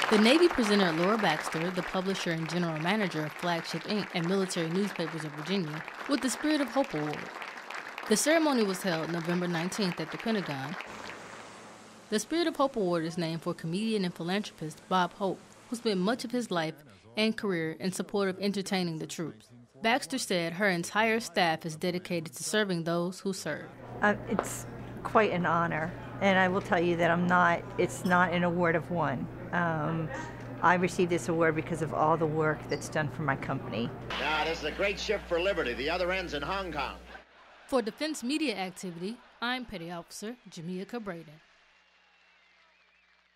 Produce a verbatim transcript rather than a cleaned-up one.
The Navy presented Laura Baxter, the publisher and general manager of Flagship Incorporated and Military Newspapers of Virginia, with the Spirit of Hope Award. The ceremony was held November nineteenth at the Pentagon. The Spirit of Hope Award is named for comedian and philanthropist Bob Hope, who spent much of his life and career in support of entertaining the troops. Baxter said her entire staff is dedicated to serving those who serve. Uh, it's quite an honor, and I will tell you that I'm not, it's not an award of one. Um, I received this award because of all the work that's done for my company. Now, this is a great ship for Liberty. The other end's in Hong Kong. For Defense Media Activity, I'm Petty Officer Jamia Cabraden.